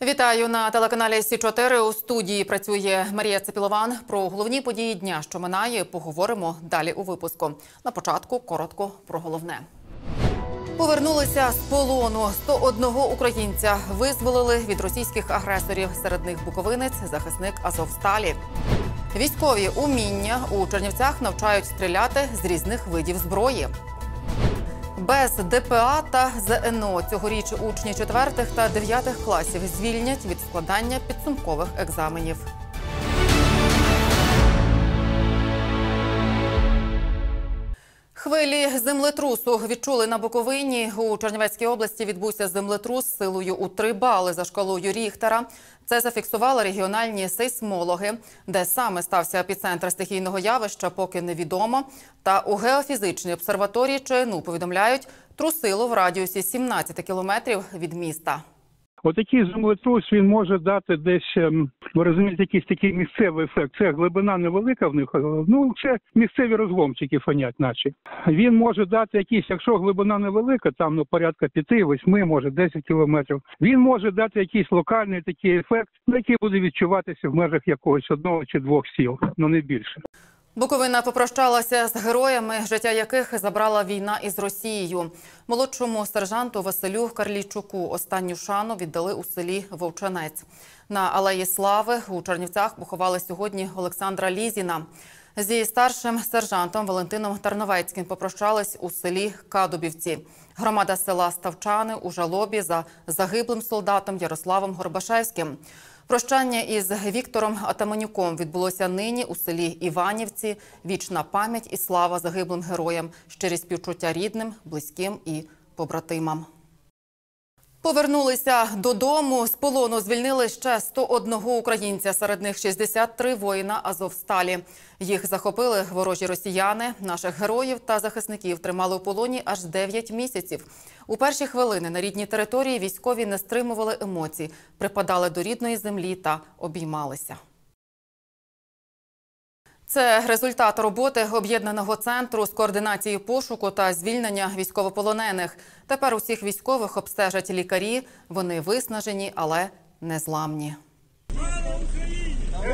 Вітаю на телеканалі Сі-4. У студії працює Марія Цепілован. Про головні події дня, що минає, поговоримо далі у випуску. На початку коротко про головне. Повернулися з полону. 101 українця визволили від російських агресорів. Серед них буковинець, захисник Азовсталі. Військові уміння у Чернівцях навчають стріляти з різних видів зброї. Без ДПА та ЗНО цьогоріч учні 4 та 9 класів звільнять від складання підсумкових екзаменів. Хвилі землетрусу відчули на Буковині. У Чернівецькій області відбувся землетрус силою у 3 бали за шкалою Ріхтера. Це зафіксували регіональні сейсмологи. Де саме стався епіцентр стихійного явища, поки невідомо. Та у геофізичній обсерваторії ЧНУ повідомляють, трусило в радіусі 17 кілометрів від міста. Отакий землетрус, він може дати десь, ви розумієте, якийсь такий місцевий ефект. Це глибина невелика в них, це місцеві розломчики фонять наче. Він може дати якийсь, якщо глибина невелика, там порядка 5-8, може 10 кілометрів, він може дати якийсь локальний такий ефект, який буде відчуватися в межах якогось 1 чи 2 сіл, не більше. Буковина попрощалася з героями, життя яких забрала війна із Росією. Молодшому сержанту Василю Карлійчуку останню шану віддали у селі Вовчанець. На Алеї Слави у Чернівцях поховали сьогодні Олександра Лізіна. Зі старшим сержантом Валентином Тарновецьким попрощались у селі Кадубівці. Громада села Ставчани у жалобі за загиблим солдатом Ярославом Горбашевським. Прощання із Віктором Атаманюком відбулося нині у селі Іванівці. Вічна пам'ять і слава загиблим героям, щирі співчуття рідним, близьким і побратимам. Повернулися додому. З полону звільнили ще 101 українця, серед них 63 воїна Азовсталі. Їх захопили ворожі росіяни. Наших героїв та захисників тримали у полоні аж 9 місяців. У перші хвилини на рідній території військові не стримували емоцій, припадали до рідної землі та обіймалися. Це результат роботи об'єднаного центру з координації пошуку та звільнення військовополонених. Тепер усіх військових обстежать лікарі. Вони виснажені, але незламні. Слава Україні!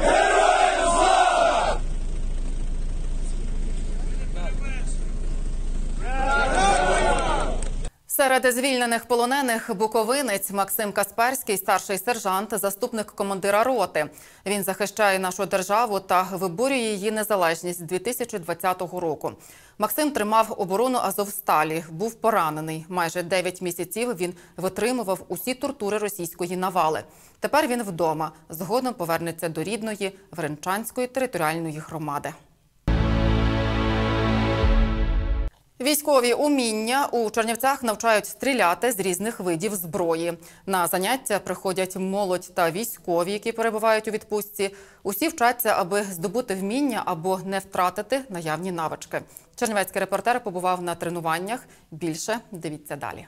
Серед звільнених полонених буковинець Максим Касперський, старший сержант, заступник командира роти. Він захищає нашу державу та виборює її незалежність з 2020 року. Максим тримав оборону Азовсталі, був поранений. Майже 9 місяців він витримував усі тортури російської навали. Тепер він вдома. Згодом повернеться до рідної Веренчанської територіальної громади. Військові уміння у Чернівцях навчають стріляти з різних видів зброї. На заняття приходять молодь та військові, які перебувають у відпустці. Усі вчаться, аби здобути вміння або не втратити наявні навички. Чернівецький репортер побував на тренуваннях. Більше дивіться далі.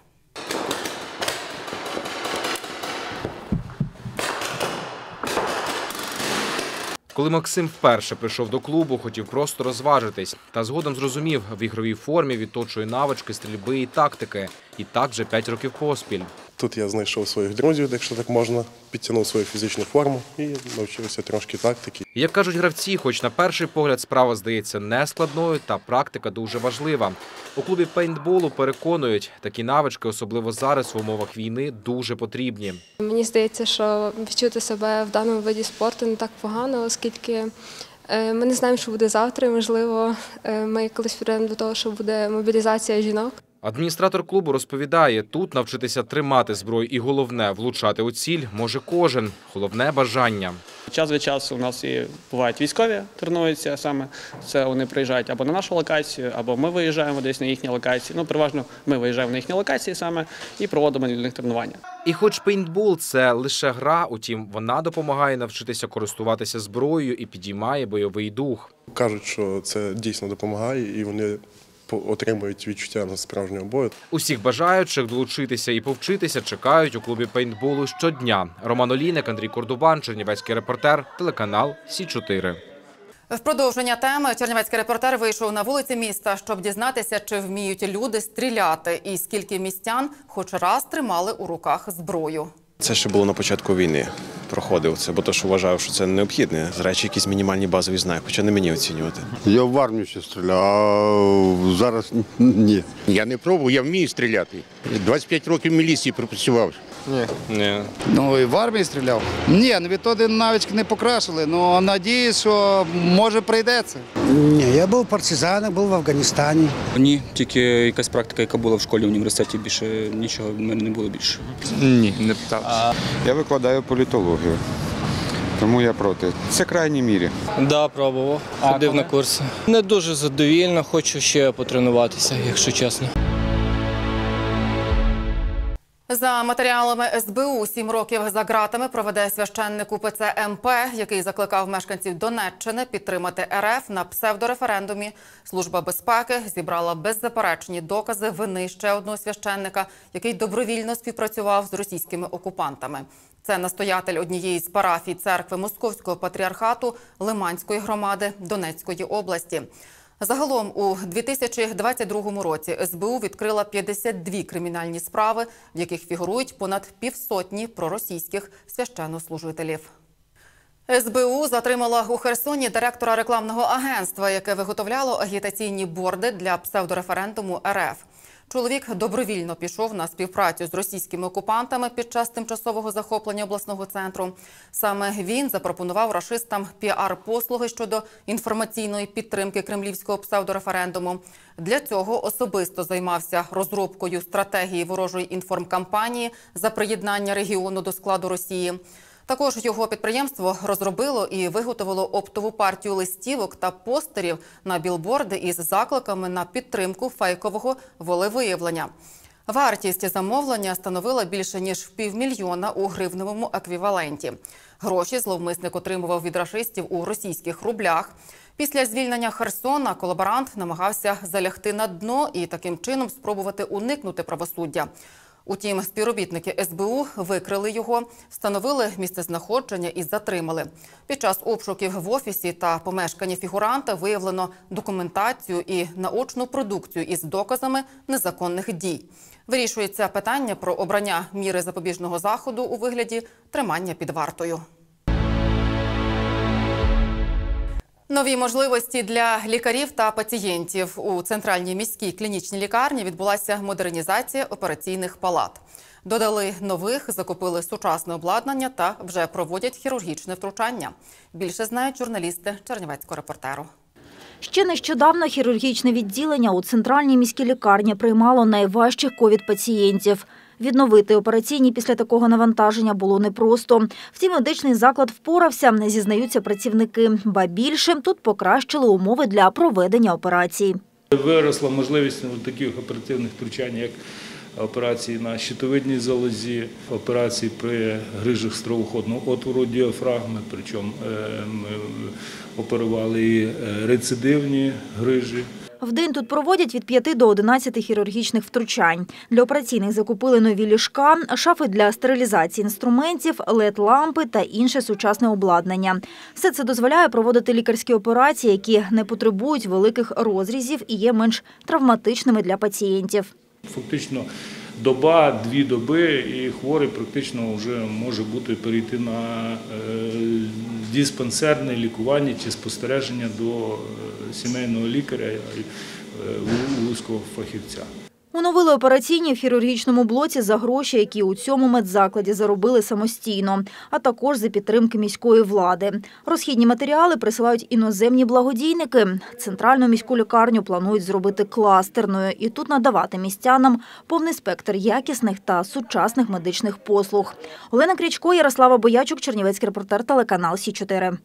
Коли Максим вперше прийшов до клубу, хотів просто розважитись. Та згодом зрозумів, в ігровій формі відточує навички стрільби і тактики. І так вже 5 років поспіль. Тут я знайшов своїх друзів, якщо так можна, підтягнув свою фізичну форму і навчився трошки тактики. Як кажуть гравці, хоч на перший погляд справа здається нескладною, та практика дуже важлива. У клубі пейнтболу переконують, такі навички, особливо зараз в умовах війни, дуже потрібні. Мені здається, що відчути себе в даному виді спорту не так погано, оскільки ми не знаємо, що буде завтра. Можливо, ми колись прийдемо до того, що буде мобілізація жінок. Адміністратор клубу розповідає, тут навчитися тримати зброю і головне – влучати у ціль може кожен. Головне – бажання. Час від часу у нас і бувають військові, тренуються саме. Це вони приїжджають або на нашу локацію, або ми виїжджаємо десь на їхні локації. Переважно ми виїжджаємо на їхні локації саме і проводимо для них тренування. І хоч пейнтбол – це лише гра, утім, вона допомагає навчитися користуватися зброєю і підіймає бойовий дух. Кажуть, що це дійсно допомагає і вони отримують відчуття на справжнього бою. Усіх бажаючих долучитися і повчитися чекають у клубі пейнтболу щодня. Роман Олійник, Андрій Кордубан, Чернівецький репортер, телеканал Сі-4. В продовження теми чернівецький репортер вийшов на вулиці міста, щоб дізнатися, чи вміють люди стріляти і скільки містян хоч раз тримали у руках зброю. Це ще було на початку війни. Проходив це, бо то, що вважав, що це необхідне. З речі, якісь мінімальні базові знаю, хоча не мені оцінювати. Я в армію ще стріляв, а зараз ні. Я не пробував, я вмію стріляти. 25 років в міліції пропрацював. Ні. Ну і в армії стріляв. Ні, відтоді навички не покращили, але надіюсь, що може прийдеться. Ні, я був партизаном, був в Афганістані. Ні, тільки якась практика, яка була в школі, в університеті, більше нічого в мене не було більше. Ні, не питався. Я викладаю політологію, тому я проти. Це крайній мірі. Да, пробував, ходив на курси. Не дуже задовільно, хочу ще потренуватися, якщо чесно. За матеріалами СБУ 7 років за ґратами проведе священник УПЦ МП, який закликав мешканців Донеччини підтримати РФ на псевдореферендумі. Служба безпеки зібрала беззаперечні докази вини ще одного священника, який добровільно співпрацював з російськими окупантами. Це настоятель однієї з парафій церкви Московського патріархату Лиманської громади Донецької області. Загалом у 2022 році СБУ відкрила 52 кримінальні справи, в яких фігурують понад півсотні проросійських священнослужителів. СБУ затримала у Херсоні директора рекламного агентства, яке виготовляло агітаційні борди для псевдореферендуму РФ. Чоловік добровільно пішов на співпрацю з російськими окупантами під час тимчасового захоплення обласного центру. Саме він запропонував рашистам піар-послуги щодо інформаційної підтримки кремлівського псевдореферендуму. Для цього особисто займався розробкою стратегії ворожої інформкампанії за приєднання регіону до складу Росії. Також його підприємство розробило і виготовило оптову партію листівок та постерів на білборди із закликами на підтримку фейкового волевиявлення. Вартість замовлення становила більше ніж $500 000 у гривневому еквіваленті. Гроші зловмисник отримував від рашистів у російських рублях. Після звільнення Херсона колаборант намагався залягти на дно і таким чином спробувати уникнути правосуддя. Утім, співробітники СБУ викрили його, встановили місцезнаходження і затримали. Під час обшуків в офісі та помешканні фігуранта виявлено документацію і наочну продукцію із доказами незаконних дій. Вирішується питання про обрання міри запобіжного заходу у вигляді тримання під вартою. Нові можливості для лікарів та пацієнтів. У Центральній міській клінічній лікарні відбулася модернізація операційних палат. Додали нових, закупили сучасне обладнання та вже проводять хірургічне втручання. Більше знають журналісти Чернівецького репортеру. Ще нещодавно хірургічне відділення у Центральній міській лікарні приймало найважчих ковід-пацієнтів. Відновити операційні після такого навантаження було непросто. Втім, медичний заклад впорався, зізнаються працівники. Ба більше, тут покращили умови для проведення операцій. Виросла можливість таких оперативних втручань, як операції на щитовидній залозі, операції при грижах стравоходного отвору діафрагми, причому ми оперували і рецидивні грижі. Вдень тут проводять від 5 до 11 хірургічних втручань. Для операційних закупили нові ліжка, шафи для стерилізації інструментів, LED-лампи та інше сучасне обладнання. Все це дозволяє проводити лікарські операції, які не потребують великих розрізів і є менш травматичними для пацієнтів. Фактично доба, 2 доби і хворий практично вже може перейти на диспансерне лікування чи спостереження до сімейного лікаря, вузького фахівця. Оновили операційні в хірургічному блоці за гроші, які у цьому медзакладі заробили самостійно, а також за підтримки міської влади. Розхідні матеріали присилають іноземні благодійники. Центральну міську лікарню планують зробити кластерною і тут надавати містянам повний спектр якісних та сучасних медичних послуг. Олена Крячко, Ярослава Боячук, Чернівецький репортер, телеканал Сі-4.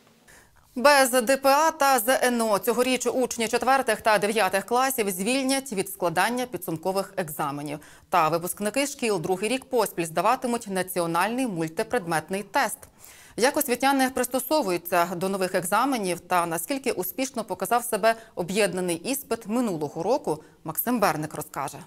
Без ДПА та ЗНО цьогоріч учні 4 та 9 класів звільнять від складання підсумкових екзаменів. Та випускники шкіл другий рік поспіль здаватимуть національний мультипредметний тест. Як освітяни пристосовуються до нових екзаменів та наскільки успішно показав себе об'єднаний іспит минулого року, Максим Берник розкаже.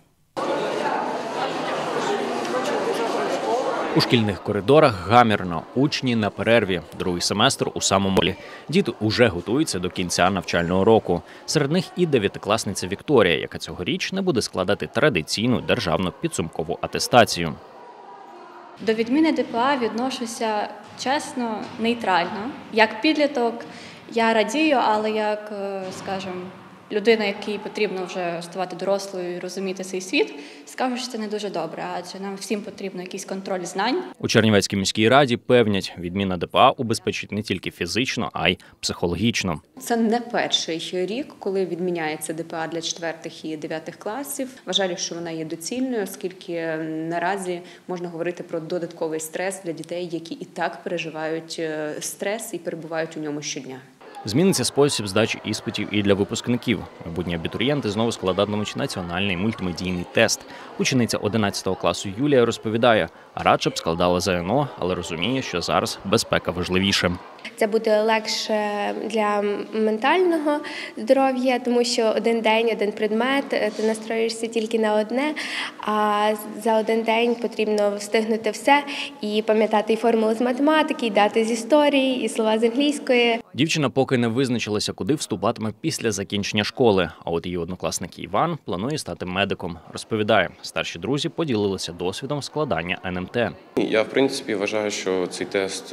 У шкільних коридорах гамірно, учні на перерві, другий семестр у самому лі. Діти уже готуються до кінця навчального року. Серед них і 9-класниця Вікторія, яка цьогоріч не буде складати традиційну державну підсумкову атестацію. До відміни ДПА відношуся чесно, нейтрально. Як підліток я радію, але як, скажімо, людина, якій потрібно вже ставати дорослою і розуміти цей світ, скажу, що це не дуже добре, адже нам всім потрібно якийсь контроль знань. У Чернівецькій міській раді певнять, відміна ДПА убезпечить не тільки фізично, а й психологічно. Це не перший рік, коли відміняється ДПА для 4 і 9 класів. Вважаю, що вона є доцільною, оскільки наразі можна говорити про додатковий стрес для дітей, які і так переживають стрес і перебувають у ньому щодня. Зміниться спосіб здачі іспитів і для випускників. Майбутні абітурієнти знову складатимуть національний мультимедійний тест. Учениця 11 класу Юлія розповідає, радше б складала ЗНО, але розуміє, що зараз безпека важливіше. Це буде легше для ментального здоров'я, тому що один день, один предмет, ти настроїшся тільки на одне, а за один день потрібно встигнути все і пам'ятати і формули з математики, і дати з історії, і слова з англійської. Дівчина поки не визначилася, куди вступатиме після закінчення школи. А от її однокласник Іван планує стати медиком. Розповідає, старші друзі поділилися досвідом складання НМТ. Я, в принципі, вважаю, що цей тест,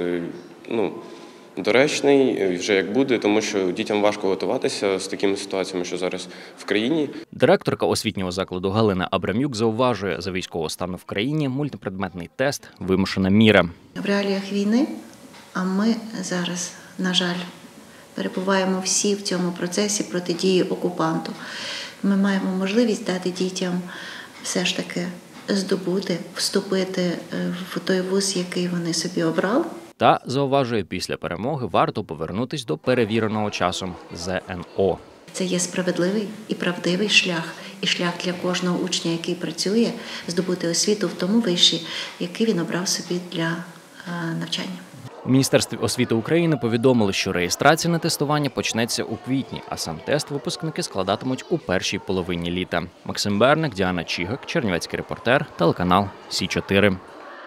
доречний, вже як буде, тому що дітям важко готуватися з такими ситуаціями, що зараз в країні. Директорка освітнього закладу Галина Абрамюк зауважує, за військового стану в країні мультипредметний тест – вимушена міра. В реаліях війни, а ми зараз, на жаль, перебуваємо всі в цьому процесі протидії окупанту. Ми маємо можливість дати дітям все ж таки здобути, вступити в той вуз, який вони собі обрали. Та, зауважує, після перемоги варто повернутись до перевіреного часом – ЗНО. Це є справедливий і правдивий шлях. І шлях для кожного учня, який працює, здобути освіту в тому виші, який він обрав собі для навчання. У Міністерстві освіти України повідомили, що реєстрація на тестування почнеться у квітні, а сам тест випускники складатимуть у першій половині літа. Максим Берник, Діана Чігак, Чернівецький репортер, телеканал Сі-4.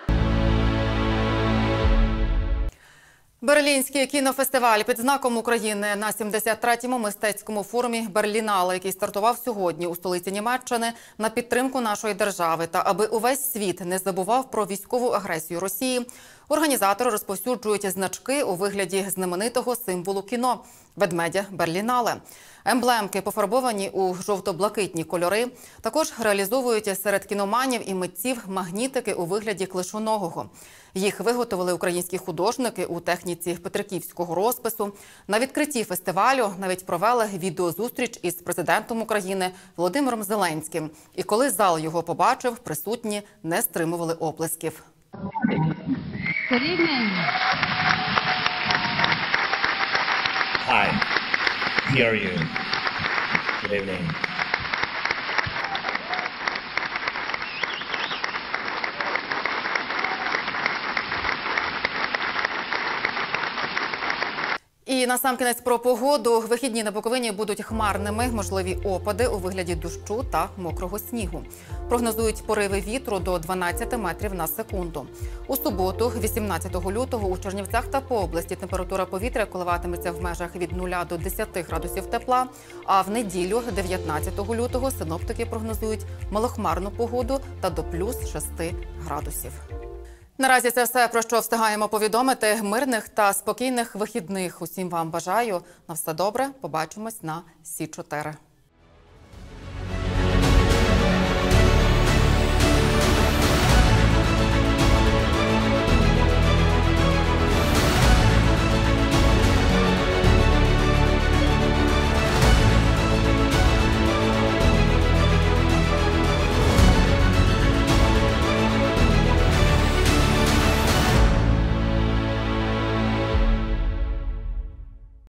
Берлінський кінофестиваль під знаком України на 73-му мистецькому форумі «Берлінале», який стартував сьогодні у столиці Німеччини на підтримку нашої держави та аби увесь світ не забував про військову агресію Росії, організатори розповсюджують значки у вигляді знаменитого символу кіно – ведмедя Берлінале. Емблемки, пофарбовані у жовто-блакитні кольори, також реалізовують серед кіноманів і митців магнітики у вигляді клишоногого. Їх виготовили українські художники у техніці петриківського розпису. На відкритті фестивалю навіть провели відеозустріч із президентом України Володимиром Зеленським. І коли зал його побачив, присутні не стримували оплесків. Hi, here are you. Good evening. І насамкінець про погоду. Вихідні на Буковині будуть хмарними, можливі опади у вигляді дощу та мокрого снігу. Прогнозують пориви вітру до 12 метрів на секунду. У суботу, 18 лютого, у Чернівцях та по області температура повітря коливатиметься в межах від 0 до 10 градусів тепла, а в неділю, 19 лютого, синоптики прогнозують малохмарну погоду та до плюс 6 градусів. Наразі це все, про що встигаємо повідомити. Мирних та спокійних вихідних усім вам бажаю. На все добре. Побачимось на Сі-4.